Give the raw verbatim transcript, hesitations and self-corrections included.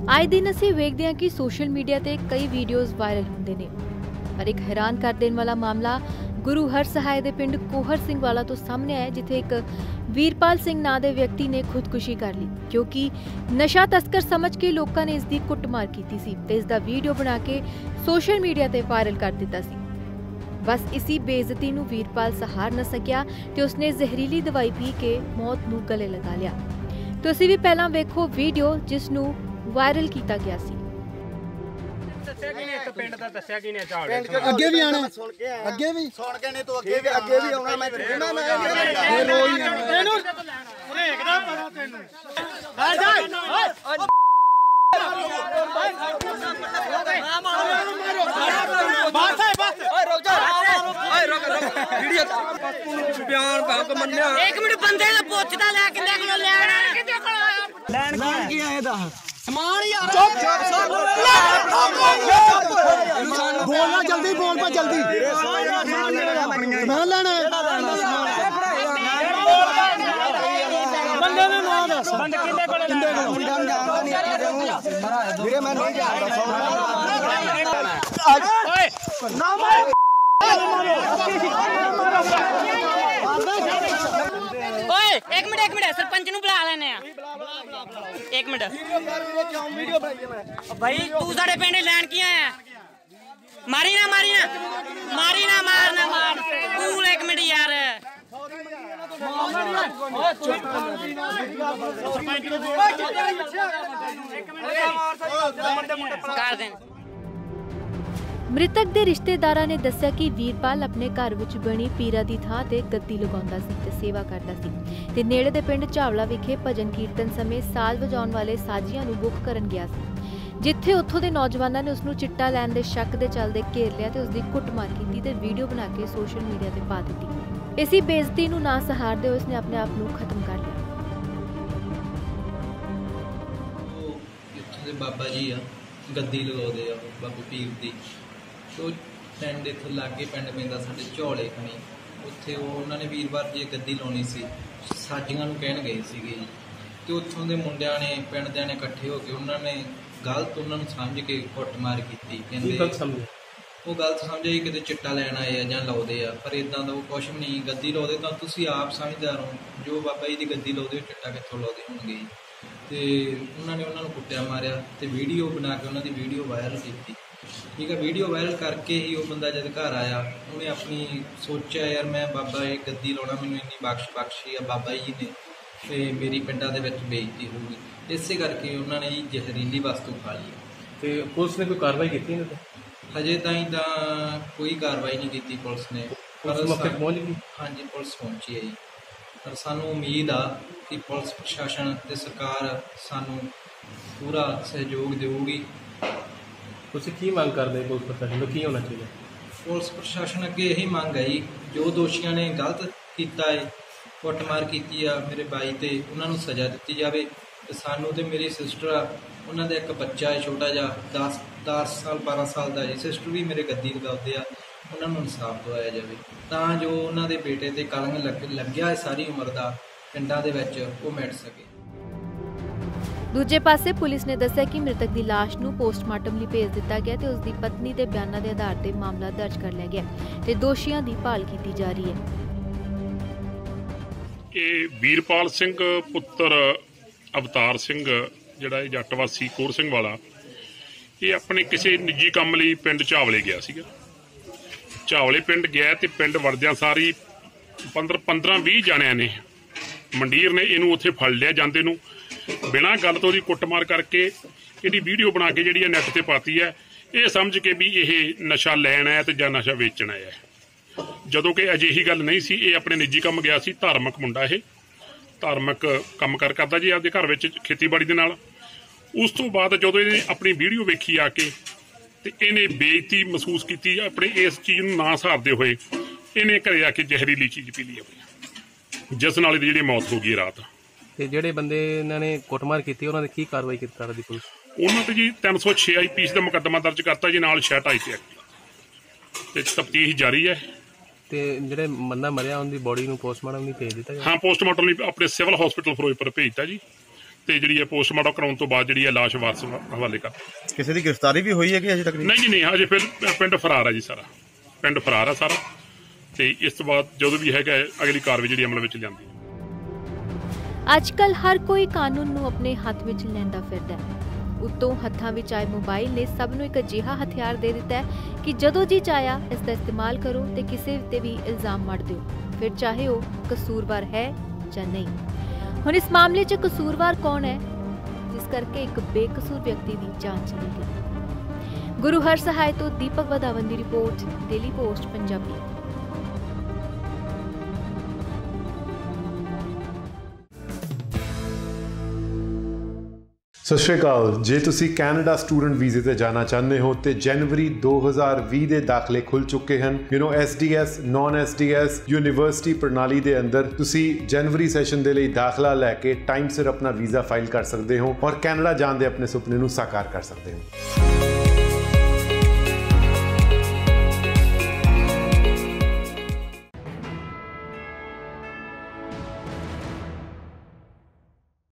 आए दिन असीं वेखदे हां कि सोशल मीडिया ते कई वीडियोज़ वायरल हुंदे ने, पर एक हैरान कर देने वाला मामला गुरु हर सहाय दे पिंड कोहर सिंह वाला तो सामने आया, जिथे एक वीरपाल सिंह नां दे व्यक्ति ने खुदकुशी कर ली क्योंकि नशा तस्कर समझ के लोगों ने इसकी कुटमार की सी ते इसदा वीडियो बना के सोशल मीडिया ते वायरल कर दिता सी। बस इसी बेइज्जती नूं वीरपाल सहार न सकिया ते उसने जहरीली दवाई पी के मौत नूं गले लगा लिया। तुसीं भी पहलां वेखो वीडियो जिस नूं वायरल किया गया सी। ਅੱਗੇ ਵੀ ਆਣਾ ਅੱਗੇ ਵੀ ਸੁਣ ਕੇ ਨਹੀਂ ਤੂੰ ਅੱਗੇ ਵੀ ਅੱਗੇ ਵੀ ਆਉਣਾ ਮੈਂ ਤੈਨੂੰ ਮੈਂ ਰੋਈ ਇਹਨੂੰ ਹਰੇਕ ਦਾ ਪਤਾ ਤੈਨੂੰ ਆ ਜਾ ਓਏ ਬਾਤ ਹੈ ਬਾਤ ਓਏ ਰੁਕ ਜਾ ਓਏ ਰੁਕ ਰੁਕ ਵੀਡੀਓ ਬਿਆਨ ਭੰਗ ਮੰਨਿਆ ਇੱਕ ਮਿੰਟ ਬੰਦੇ ਦਾ ਪੁੱਛਦਾ ਲੈ ਕਿੰਨੇ ਕੋਲ ਲੈਣਾ ਕਿੰਨੇ ਕੋਲ ਲੈਣ ਕੀ ਆਏ ਦਾ समान यार बोलना जल्दी बोल पा जल्दी समान लेना बंदे ने ना दस बंदे कितने कोले कितने वीरे मैं नहीं जा ओए ना मार ओए एक मिनट एक मिनट सरपंच नु बुला लेने आ एक मिनट भाई तू साडे पिंड लैन की आया मारी ना मारी ना मारी ना मार ना मार तू एक मिनट यार कर दे। मृतक के रिश्तेदारां ने दस्सिया कि वीरपाल अपने घर विच बनी पीरा दी थां ते गद्दी लगाउंदा सी ते सेवा करदा सी ते नेड़े दे पिंड झावला विखे भजन कीर्तन समय साज वजाउण वाले साजियां नूं बुक करन गया सी, जिथे उत्थों दे नौजवानां ने उसनूं चिट्टा लैण दे शक दे चलदे घेर लिया ते उसदी कुटमार कीती ते वीडियो बना के सोशल मीडिया ते पा दित्ती। इसी बेइज्जती नूं ना सहारदे होए उसने अपने आप नूं खत्म कर लिया। इत्थों दे बाबा जी आ गद्दी लगाउंदे आ बाबा पीर दी तो पिंड इत्थों लागे पिंड पैंदा साडे झौले खणी उत्थे उन्होंने वीरवार जी गद्दी लाउणी सी साजियां नूं कहण गए सीगे जी ते उत्थों दे मुंडियां ने पिंड दियां ने इकट्ठे हो के उन्होंने गलत उन्होंने समझ के कुटमार कीती कहंदे वो गलत समझे किते चिट्टा लैण आए आ जां लाउंदे आ पर इदां दा कुछ भी नहीं गद्दी लाउंदे तां तुसीं आप समझदार हो जो बाबा जी दी गद्दी लाउंदे चिट्टा कित्थों लाउंदे होणगे ते उन्होंने उन्होंने कुट्टिया मारिया ते वीडियो बना के उन्होंने वीडियो वायरल की ठीक है। वीडियो वायरल करके ही वो बंदा जब घर आया उन्हें अपनी सोचा यार मैं बाबा ये गद्दी लाउणा मैनूं इन्नी बख्श बख्शी आ बाबा जी ने ते मेरी पिंडां दे विच बेइज्जती होगी इसे करके उन्होंने जी जहरीली वस्तु खा ली। ते पुलिस ने कोई कार्रवाई की? हजे ताईं तां कोई कार्रवाई नहीं की पुलिस ने, पर मौके पहुंच गई। हाँ जी पुलिस पहुंची है जी, पर सानूं उम्मीद आ कि पुलिस प्रशासन ते सरकार सानूं पूरा सहयोग देगी। ਤੁਸੀਂ ਕੀ ਮੰਗ ਕਰਦੇ ਪੁਲਿਸ ਪ੍ਰਸ਼ਾਸਨ ਨੂੰ ਕੀ ਹੋਣਾ ਚਾਹੀਦਾ? पुलिस प्रशासन अगे यही मंग है जी जो दोषियों ने गलत किया है कुटमार की मेरे भाई ते उन्होंने सज़ा दी जाए ते सानू ते मेरी सिस्टर आ उन्होंने एक बच्चा है छोटा जा दस दस साल बारह साल का जी सिस्टर भी मेरे गद्दी लगाते हैं उन्होंने इंसाफ दवाया जाए तां जो उन्होंने बेटे ते कलंक लग लग्या है सारी उम्र का पिंडां दे विच वो मिट सके। दूजे पासे पुलिस ने दस्सिया कि मृतक की लाश नूं पोस्टमार्टम लई भेज दिता गया ते उसकी पत्नी के बयानों के आधार पर मामला दर्ज कर लिया गया ते दोषियों की भाल की जा रही है। ये वीरपाल सिंह पुत्र अवतार सिंह जिहड़ा जटवासी कोर सिंह वाला ये अपने किसी निजी काम लई पिंड झावले गया सीगा। झावले पिंड गया ते पिंड वड़दियां सारी पंद्रह पंद्रह बीह जणियां ने मंडीर ने इनू उत्थे फड़ लिया जांदे नूं बिना गल तो कुटमार करके इहदी वीडियो बना के जिहड़ी नैट ते पाती है ये समझ के भी ये नशा लैना है तो जां नशा वेचना है जदों कि अजिही गल नहीं सी। ये अपने निजी काम गया सी, धार्मिक मुंडा ये धार्मिक काम कर करदा जी आपदे घर विच खेतीबाड़ी दे नाल। उस तो बाद जदों इहने अपनी वीडियो वेखी आके ते इहने बेइज्जती महसूस की अपने इस चीज़ नूं ना सहारदे होए इहने घरे आके जहरीली चीज़ पी ली अपनी जिस नाल इहदी जिहड़ी मौत हो गई रात। ਤੇ ਜਿਹੜੇ ਬੰਦੇ ਇਹਨਾਂ ਨੇ ਕੁੱਟਮਾਰ ਕੀਤੀ ਉਹਨਾਂ ਦੇ ਕੀ ਕਾਰਵਾਈ ਕੀਤੀ ਕਰਦੀ ਪੁਲਿਸ? ਉਹਨਾਂ ਤੇ ਜੀ तीन सौ छह आई पी सी ਦਾ ਮੁਕੱਦਮਾ ਦਰਜ ਕਰਤਾ ਜੀ ਨਾਲ ਛੇ ਆਈ ਤੇ ਤੇ ਤਫਤੀਸ਼ ਜਾਰੀ ਹੈ। ਤੇ ਜਿਹੜੇ ਬੰਦਾ ਮਰਿਆ ਉਹਦੀ ਬੋਡੀ ਨੂੰ ਪੋਸਟਮਾਰਟਮ ਲਈ ਭੇਜ ਦਿੱਤਾ? ਹਾਂ ਪੋਸਟਮਾਰਟਮ ਲਈ ਆਪਣੇ ਸਿਵਲ ਹਸਪੀਟਲ ਫਿਰੋਜ਼ਪੁਰ ਭੇਜਤਾ ਜੀ ਤੇ ਜਿਹੜੀ ਹੈ ਪੋਸਟਮਾਰਟਮ ਕਰਾਉਣ ਤੋਂ ਬਾਅਦ ਜਿਹੜੀ ਹੈ ਲਾਸ਼ ਵਾਰਸ ਹਵਾਲੇ ਕਰ। ਕਿਸੇ ਦੀ ਗ੍ਰਿਫਤਾਰੀ ਵੀ ਹੋਈ ਹੈ ਕਿ ਅਜੇ ਤੱਕ ਨਹੀਂ? ਨਹੀਂ ਜੀ ਨਹੀਂ, ਅਜੇ ਫਿਰ ਪਿੰਡ ਫਰਾਰ ਹੈ ਜੀ, ਸਾਰਾ ਪਿੰਡ ਫਰਾਰ ਹੈ ਸਾਰਾ, ਤੇ ਇਸ ਤੋਂ ਬਾਅਦ ਜਦੋਂ ਵੀ ਹੈਗਾ ਅਗਲੀ ਕਾਰਵਾਈ ਜਿਹੜੀ ਅਮਲ ਵਿੱਚ ਲਿਆਂਦੀ। ਅੱਜ ਕੱਲ ਹਰ ਕੋਈ ਕਾਨੂੰਨ ਨੂੰ ਆਪਣੇ ਹੱਥ ਵਿੱਚ ਲੈਂਦਾ ਫਿਰਦਾ ਹੈ। ਉੱਤੋਂ ਹੱਥਾਂ ਵਿੱਚ ਆਏ ਮੋਬਾਈਲ ਨੇ ਸਭ ਨੂੰ ਇੱਕ ਅਜਿਹਾ ਹਥਿਆਰ ਦੇ ਦਿੱਤਾ ਹੈ ਕਿ ਜਦੋਂ ਜੀ ਚਾਹਿਆ ਇਸ ਦਾ ਇਸਤੇਮਾਲ ਕਰੋ ਤੇ ਕਿਸੇ ਤੇ ਵੀ ਇਲਜ਼ਾਮ ਮੜ ਦਿਓ, ਫਿਰ ਚਾਹੇ ਉਹ ਕਸੂਰਵਾਰ ਹੈ ਜਾਂ ਨਹੀਂ। ਹੁਣ ਇਸ ਮਾਮਲੇ 'ਚ ਕਸੂਰਵਾਰ ਕੌਣ ਹੈ, ਜਿਸ ਕਰਕੇ ਇੱਕ ਬੇਕਸੂਰ ਵਿਅਕਤੀ ਦੀ ਜਾਨ ਚਲੀ ਗਈ। ਗੁਰੂ ਹਰਸਹਾਏ ਤੋਂ ਦੀਪਕ ਵਧਾਵਨ ਦੀ ਰਿਪੋਰਟ, ਡੇਲੀ ਪੋਸਟ ਪੰਜਾਬੀ। ਸਤਿ ਸ਼੍ਰੀ ਅਕਾਲ। ਜੇ ਤੁਸੀਂ ਕੈਨੇਡਾ ਸਟੂਡੈਂਟ ਵੀਜ਼ੇ ਤੇ ਜਾਣਾ ਚਾਹੁੰਦੇ ਹੋ ਤੇ ਜਨਵਰੀ ਦੋ ਹਜ਼ਾਰ ਵੀਹ ਦੇ ਦਾਖਲੇ ਖੁੱਲ ਚੁੱਕੇ ਹਨ। ਯੂ نو S D S, non S D S university ਪ੍ਰਣਾਲੀ ਦੇ ਅੰਦਰ ਤੁਸੀਂ ਜਨਵਰੀ ਸੈਸ਼ਨ ਦੇ ਲਈ ਦਾਖਲਾ ਲੈ ਕੇ ਟਾਈਮ ਸਿਰ ਆਪਣਾ ਵੀਜ਼ਾ ਫਾਈਲ ਕਰ ਸਕਦੇ ਹੋ ਔਰ ਕੈਨੇਡਾ ਜਾਣ ਦੇ ਆਪਣੇ ਸੁਪਨੇ ਨੂੰ ਸਾਕਾਰ ਕਰ ਸਕਦੇ ਹੋ।